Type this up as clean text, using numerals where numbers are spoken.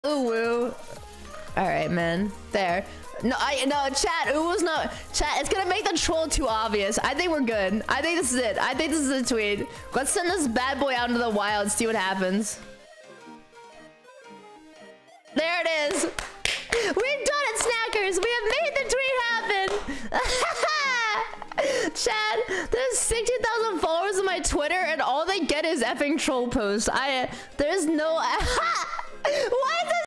Ooh woo. All right, man. There. No, chat. Ooh was not. Chat. It's gonna make the troll too obvious. I think we're good. I think this is it. I think this is the tweet. Let's send this bad boy out into the wild. See what happens. There it is. We've done it, Snackers. We have made the tweet happen. Chat, there's 16,000 followers on my Twitter, and all they get is effing troll posts. There's no. Why is this?